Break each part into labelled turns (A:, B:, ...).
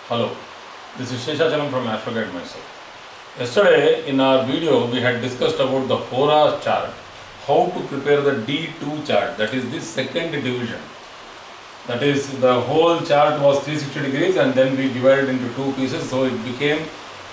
A: Hello, this is Sheshachalam from AstroGuide myself. Yesterday in our video we had discussed about the Hora chart, how to prepare the D2 chart, that is the second division. That is, the whole chart was 360 degrees and then we divided into two pieces, so it became,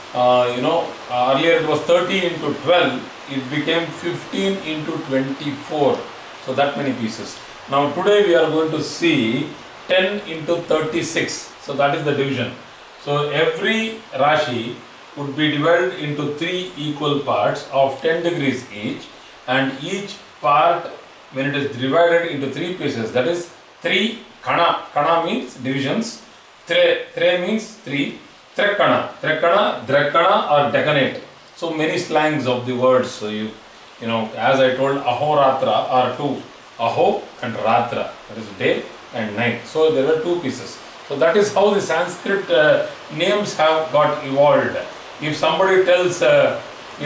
A: earlier it was 30 into 12, it became 15 into 24, so that many pieces. Now today we are going to see 10 into 36. So that is the division. So every Rashi would be divided into 3 equal parts of 10 degrees each, and each part, when it is divided into 3 pieces, that is 3 kana. Kana means divisions. Tre means 3. Drekkana, Drekkana or deckanate. So many slangs of the words. So you know, as I told, ahoratra are 2. Aho and ratra, that is day and night. So there were 2 pieces. So that is how the Sanskrit names have got evolved. If somebody tells, we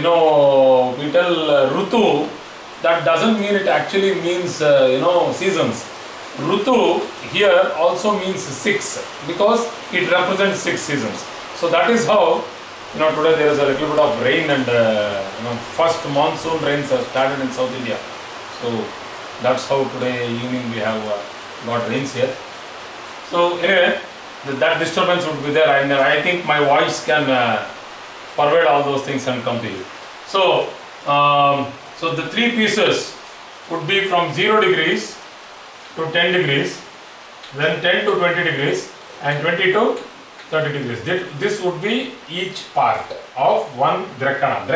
A: tell Rutu, that doesn't mean it actually means, seasons. Rutu here also means 6 because it represents 6 seasons. So that is how, today there is a little bit of rain and, first monsoon rains have started in South India. So that's how today evening we have got rains here. So anyway, that disturbance would be there, and I think my voice can pervade all those things and come to you. So, so the 3 pieces would be from 0 degrees to 10 degrees, then 10 to 20 degrees, and 20 to 30 degrees. This would be each part of one Drekkana.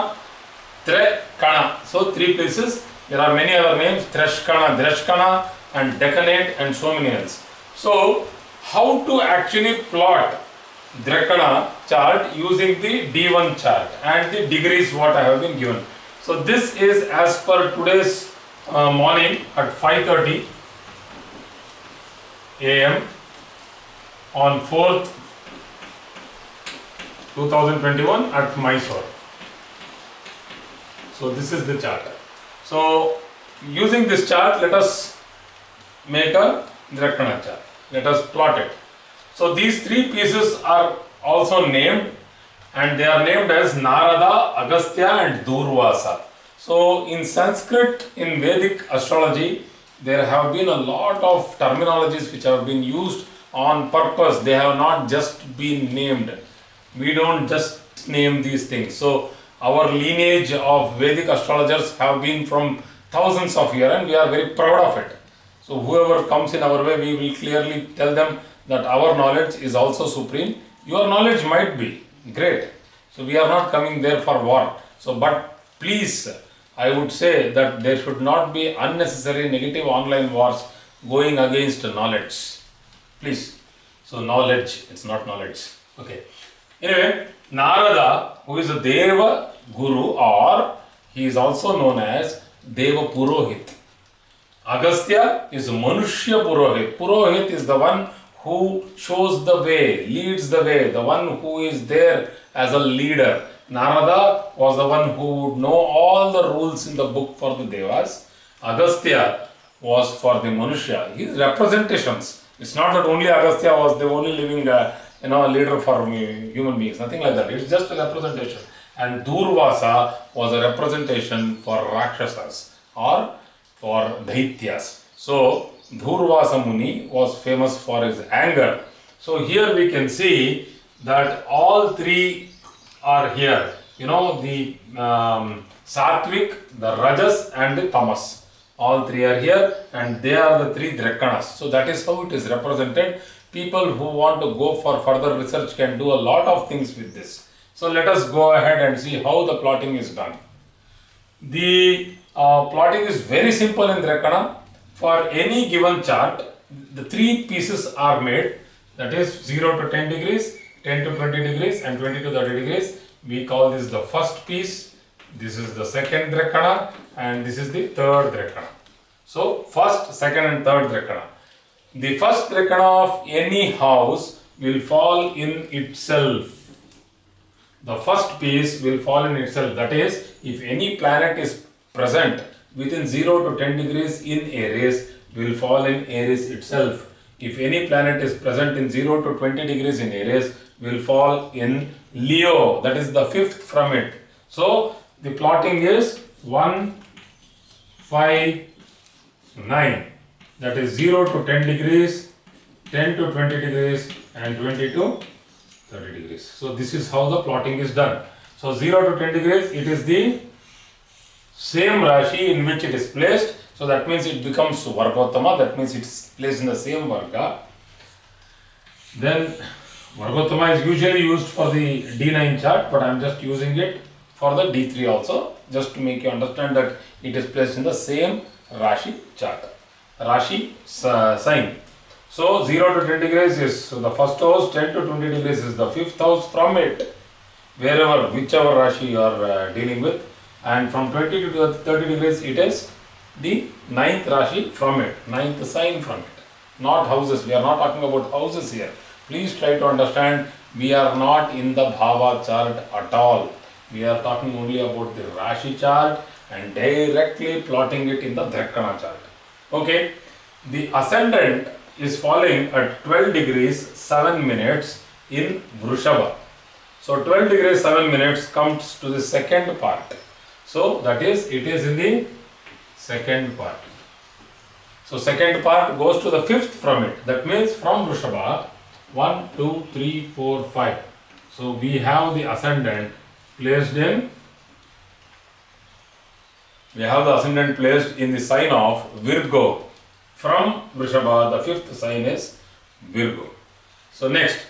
A: Drekkana. So 3 pieces. There are many other names: Dreshkana, and deckanate, and so many else. So, how to actually plot Drekkana chart using the D1 chart and the degrees what I have been given. So this is as per today's morning at 5:30 AM on 4th 2021 at Mysore. So this is the chart. So using this chart, let us make a Drekkana chart. Let us plot it. So these 3 pieces are also named, and they are named as Narada, Agastya and Durvasa. So in Sanskrit, in Vedic astrology, there have been a lot of terminologies which have been used on purpose. They have not just been named. We don't just name these things. So our lineage of Vedic astrologers have been from thousands of years, and we are very proud of it. So whoever comes in our way, we will clearly tell them that our knowledge is also supreme. Your knowledge might be great. So we are not coming there for war. So, but please, I would say that there should not be unnecessary negative online wars going against knowledge. Please. So knowledge, it's not knowledge. Okay. Anyway, Narada, who is a Deva Guru, or he is also known as Deva Purohit. Agastya is Manushya Purohit. Purohit is the one who shows the way, leads the way, the one who is there as a leader. Narada was the one who would know all the rules in the book for the Devas. Agastya was for the Manushya. His representations. It's not that only Agastya was the only living leader for human beings. Nothing like that. It's just a representation. And Durvasa was a representation for Rakshasas or for Daityas. So Durvasa Muni was famous for his anger. So here we can see that all 3 are here. The Sattvic, the Rajas and the Tamas. All 3 are here, and they are the 3 Drekkanas. So that is how it is represented. People who want to go for further research can do a lot of things with this. So let us go ahead and see how the plotting is done. The plotting is very simple in Drekkana. For any given chart, the 3 pieces are made, that is 0 to 10 degrees, 10 to 20 degrees and 20 to 30 degrees. We call this the first piece, this is the second Drekkana, and this is the third Drekkana. So first, second and third Drekkana. The first Drekkana of any house will fall in itself. The first piece will fall in itself, that is, if any planet is present within 0 to 10 degrees in Aries, will fall in Aries itself. if any planet is present in 0 to 20 degrees in Aries, will fall in Leo. That is the fifth from it. So the plotting is 1, 5, 9. That is 0 to 10 degrees, 10 to 20 degrees, and 20 to 30 degrees. So this is how the plotting is done. So 0 to 10 degrees, it is the same Rashi in which it is placed. So that means it becomes Vargottama. That means it is placed in the same Varga. Then Vargottama is usually used for the D9 chart, but I am just using it for the D3 also, just to make you understand that it is placed in the same Rashi chart, Rashi sign. So 0 to 10 degrees is the first house, 10 to 20 degrees is the fifth house from it, wherever, whichever Rashi you are dealing with, and from 20 to 30 degrees it is the ninth Rashi from it, ninth sign from it, not houses. We are not talking about houses here. Please try to understand, we are not in the Bhava chart at all. We are talking only about the Rashi chart and directly plotting it in the Drekkana chart. Okay, the ascendant is falling at 12 degrees 7 minutes in Vrushabha. So 12 degrees 7 minutes comes to the second part. So that is, it is in the second part. So second part goes to the fifth from it. That means from Vrushabha, 1, 2, 3, 4, 5. So we have the ascendant placed in, the sign of Virgo. From Vrishabha, the fifth sign is Virgo. So next,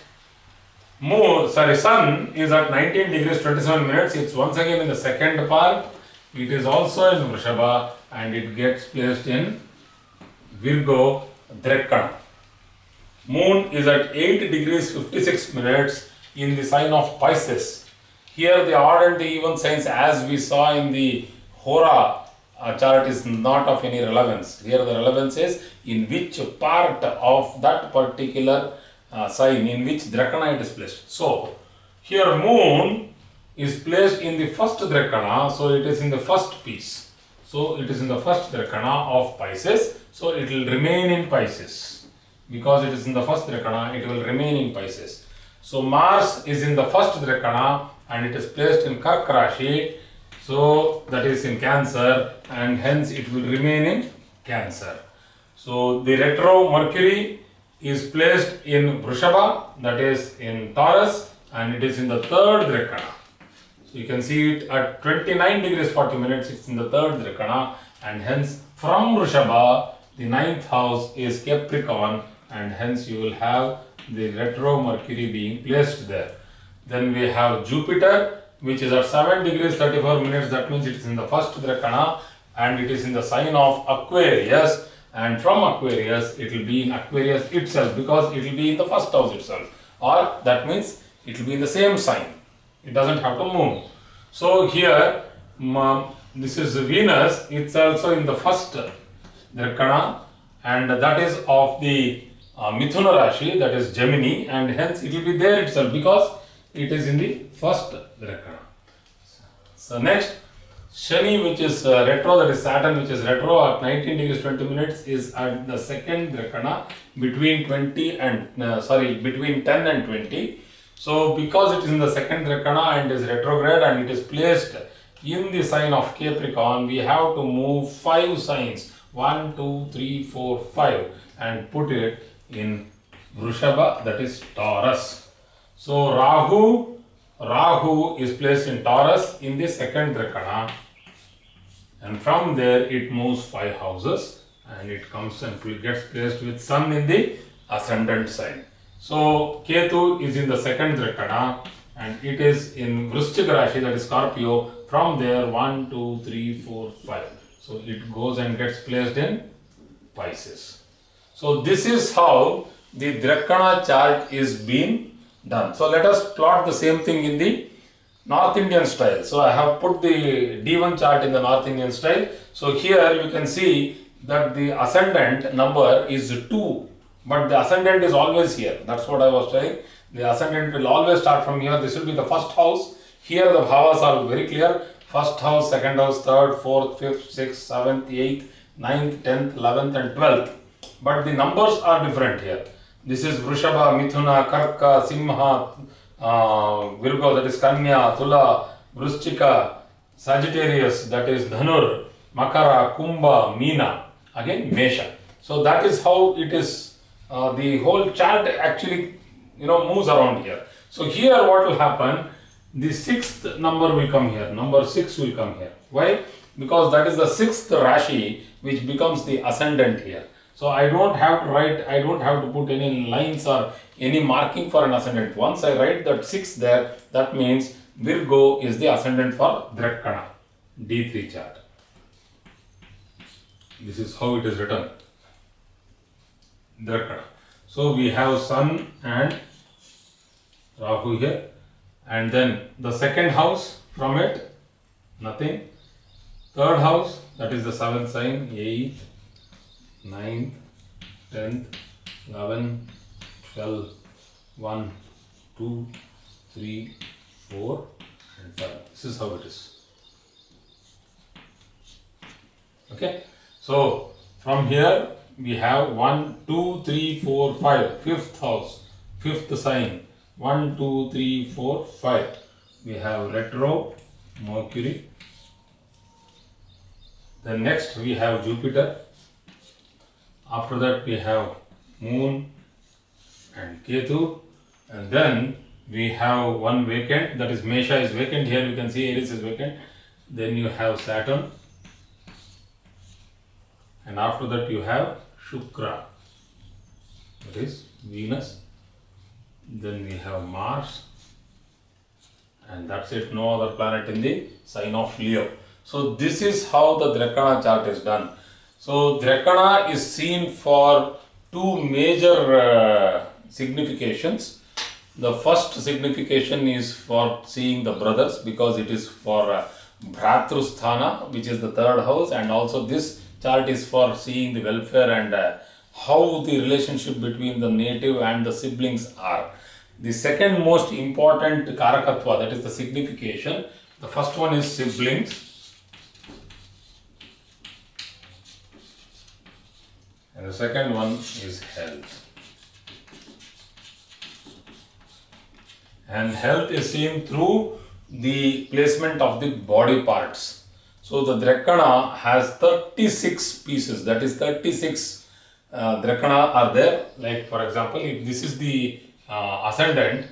A: Sun is at 19 degrees 27 minutes. It's once again in the second part. It is also in Vrishabha and it gets placed in Virgo Drekkana. Moon is at 8 degrees 56 minutes in the sign of Pisces. Here the odd and the even signs, as we saw in the Hora chart, is not of any relevance. Here the relevance is in which part of that particular sign, in which Drekkana it is placed. So here Moon is placed in the first Drekkana, so it is in the first piece. So it is in the first Drekkana of Pisces, so it will remain in Pisces. Because it is in the first Drekkana, it will remain in Pisces. So Mars is in the first Drekkana and it is placed in Kark Rashi, so that is in Cancer, and hence it will remain in Cancer. So the retro Mercury is placed in Vrishabha, that is in Taurus, and it is in the third Drekkana. So you can see it at 29 degrees 40 minutes, it's in the third Drekkana, and hence from Vrishabha, the ninth house is Capricorn, and hence you will have the retro Mercury being placed there. Then we have Jupiter, which is at 7 degrees 34 minutes, that means it is in the first Drekkana and it is in the sign of Aquarius, and from Aquarius it will be in Aquarius itself because it will be in the first house itself, or that means it will be in the same sign. It doesn't have to move. So here this is Venus, it's also in the first Drekkana, and that is of the Mithuna Rashi, that is Gemini, and hence it will be there itself because it is in the first Drekkana. So next, Shani, which is retro, that is Saturn, which is retro at 19 degrees 20 minutes, is at the second Drekkana between between 10 and 20. So because it is in the second Drekkana and is retrograde and it is placed in the sign of Capricorn, we have to move 5 signs, 1, 2, 3, 4, 5, and put it in Vrushabha, that is Taurus. So Rahu is placed in Taurus in the second Drekkana, and from there it moves 5 houses and it comes and gets placed with Sun in the ascendant sign. So Ketu is in the second Drekkana and it is in Vrishchika Rashi, that is Scorpio. From there 1, 2, 3, 4, 5. So it goes and gets placed in Pisces. So this is how the Drekkana chart is being done. So let us plot the same thing in the North Indian style. So I have put the D1 chart in the North Indian style. So here you can see that the ascendant number is 2, but the ascendant is always here. That's what I was saying. The ascendant will always start from here. This will be the first house. Here the bhavas are very clear. First house, second house, third, fourth, fifth, sixth, seventh, eighth, 9th, 10th, 11th and 12th. but the numbers are different here. This is Vrishabha, Mithuna, Karka, Simha, Virgo, that is Kanya, Tula, Vrishchika, Sagittarius, that is Dhanur, Makara, Kumbha, Meena, again Mesha. So that is how it is, the whole chart actually moves around here. So here what will happen, the 6th number will come here, number 6 will come here. Why? Because that is the 6th Rashi which becomes the ascendant here. So I don't have to write, I don't have to put any lines or any marking for an ascendant. Once I write that 6 there, that means Virgo is the ascendant for Drekkana, D3 chart. This is how it is written, Drekkana. So we have Sun and Rahu here, and then the 2nd house from it, nothing. 3rd house, that is the 7th sign, 8th, 9th, 10th, 11th, 12th, 1, 2, 3, 4 and 5. This is how it is. Okay. So from here we have 1, 2, 3, 4, 5. 5th house, 5th sign. 1, 2, 3, 4, 5. We have retro, Mercury. Then next we have Jupiter. After that we have Moon and Ketu. And then we have one vacant, that is Mesha is vacant here. You can see Aries is vacant. Then you have Saturn. And after that you have Shukra, that is Venus. Then we have Mars, and that's it, no other planet in the sign of Leo. So this is how the Drekkana chart is done. So Drekkana is seen for 2 major significations. The first signification is for seeing the brothers, because it is for Bhratrusthana, which is the 3rd house, and also this chart is for seeing the welfare and how the relationship between the native and the siblings are. The second most important Karakatva, that is the signification. The first one is siblings, and the second one is health. And health is seen through the placement of the body parts. So the Drekkana has 36 pieces, that is 36 Drekkana are there. Like for example, if this is the ascendant,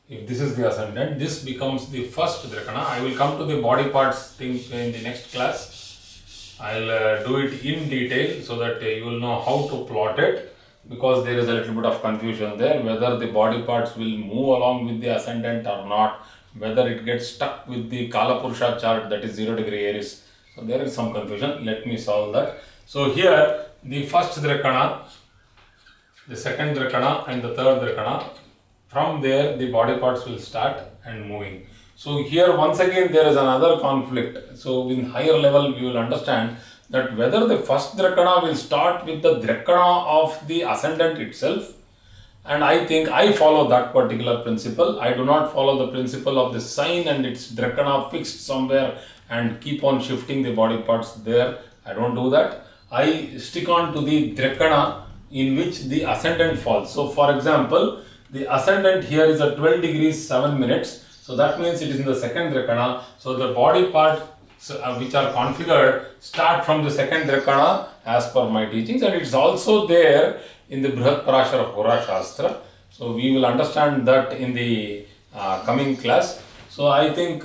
A: this becomes the first Drekkana. I will come to the body parts thing in the next class. I'll do it in detail so that you will know how to plot it, because there is a little bit of confusion there, whether the body parts will move along with the ascendant or not, whether it gets stuck with the Kalapurusha chart, that is 0 degree Aries. So there is some confusion. Let me solve that. So here the first Drekkana, the second Drekkana and the third Drekkana, from there the body parts will start and moving. So here once again there is another conflict. So in higher level you will understand that whether the first Drekkana will start with the Drekkana of the ascendant itself, and I think I follow that particular principle. I do not follow the principle of the sign and its Drekkana fixed somewhere and keep on shifting the body parts there. I don't do that. I stick on to the Drekkana in which the ascendant falls. So for example, the ascendant here is at 12 degrees 7 minutes. So that means it is in the second Drekkana. So the body parts which are configured start from the second Drekkana as per my teachings, and it's also there in the Brihat Parashara Hora Shastra. So we will understand that in the coming class. So I think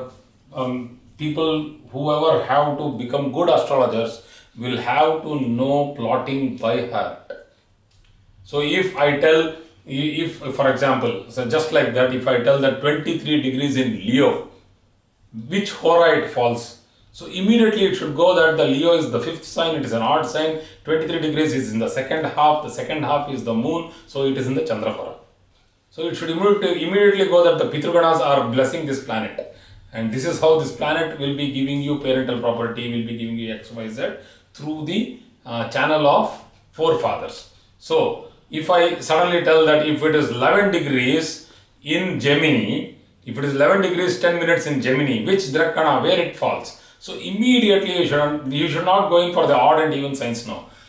A: people, whoever have to become good astrologers, will have to know plotting by heart. So if I tell, if for example, so just like that, if I tell that 23 degrees in Leo, which hora it falls, so immediately it should go that the Leo is the 5th sign, it is an odd sign, 23 degrees is in the second half is the moon, so it is in the Chandra hora. So it should immediately go that the Pitruganas are blessing this planet, and this is how this planet will be giving you parental property, will be giving you XYZ through the channel of forefathers. So if I suddenly tell that if it is 11 degrees in Gemini, if it is 11 degrees 10 minutes in Gemini, which Drekkana, where it falls. So immediately you should not go in for the odd and even signs now.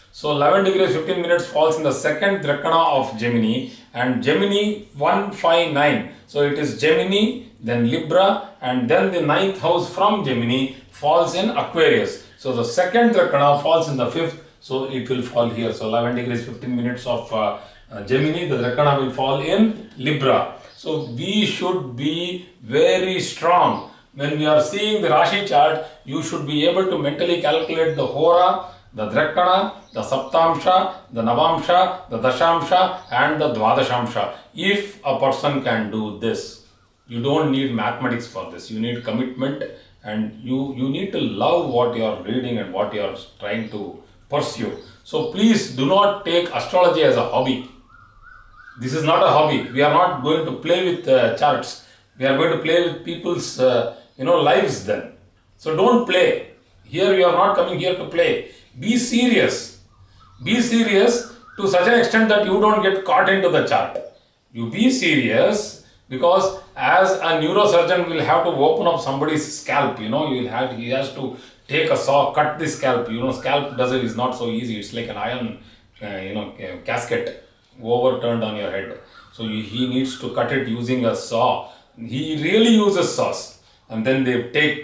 A: So 11 degrees 15 minutes falls in the second Drekkana of Gemini, and Gemini 159. So it is Gemini, then Libra, and then the 9th house from Gemini falls in Aquarius. So the second Drekkana falls in the 5th, so it will fall here. So 11 degrees 15 minutes of Gemini, the Drekkana will fall in Libra. So we should be very strong. When we are seeing the Rashi chart, you should be able to mentally calculate the Hora, the Drekkana, the Saptamsha, the Navamsha, the Dashamsha and the Dvadashamsha. If a person can do this, you don't need mathematics for this. You need commitment, and you need to love what you are reading and what you are trying to pursue. So please do not take astrology as a hobby. This is not a hobby. We are not going to play with charts. We are going to play with people's lives then. So don't play. Here you are not coming here to play. Be serious. Be serious to such an extent that you don't get caught into the chart. You be serious because as a neurosurgeon will have to open up somebody's scalp, he has to take a saw, cut the scalp. Scalp is not so easy. It's like an iron, casket overturned on your head. So he needs to cut it using a saw. He really uses saws, and then they take,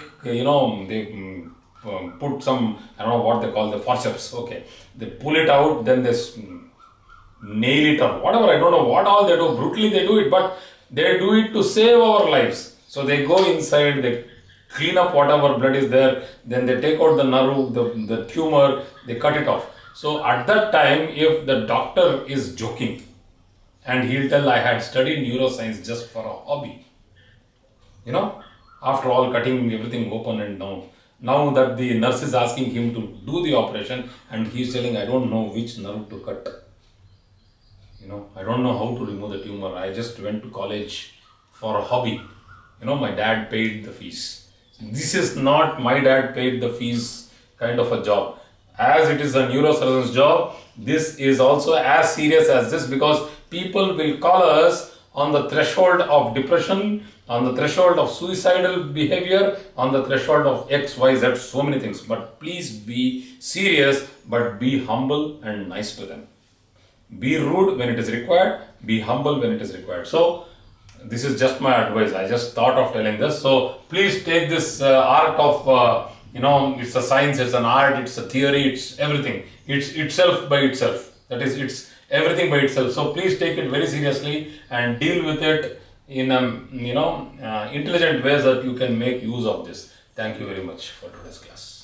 A: put some, I don't know what they call the forceps. Okay, they pull it out, then they nail it or whatever. I don't know what all they do. Brutally they do it, but they do it to save our lives. So they go inside, they clean up whatever blood is there, then they take out the nerve, the tumor, they cut it off. So at that time, if the doctor is joking and he'll tell, I had studied neuroscience just for a hobby, after all cutting everything open, and now that the nurse is asking him to do the operation and he's telling, I don't know which nerve to cut. I don't know how to remove the tumor. I just went to college for a hobby. My dad paid the fees. This is not my dad paid the fees kind of a job. As it is a neurosurgeon's job, this is also as serious as this, because people will call us on the threshold of depression, on the threshold of suicidal behavior, on the threshold of X, Y, Z, so many things. But please be serious, but be humble and nice to them. Be rude when it is required, be humble when it is required. So this is just my advice. I just thought of telling this. So please take this art of, it's a science, it's an art, it's a theory, it's everything. It's itself by itself. That is, it's everything by itself. So please take it very seriously and deal with it in intelligent ways that you can make use of this. Thank you very much for today's class.